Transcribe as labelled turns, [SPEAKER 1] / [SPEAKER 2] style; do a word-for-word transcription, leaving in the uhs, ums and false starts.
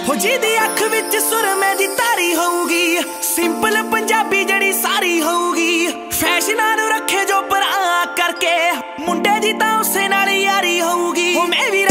[SPEAKER 1] हो जिहदी अख विच सुरमे दी तारी होऊगी, सिंपल पंजाबी जड़ी सारी होऊगी। फैशनां नूं रखे जो परां करके, मुंडे दी तां उसे नाल यारी होऊगी। हो मैं भी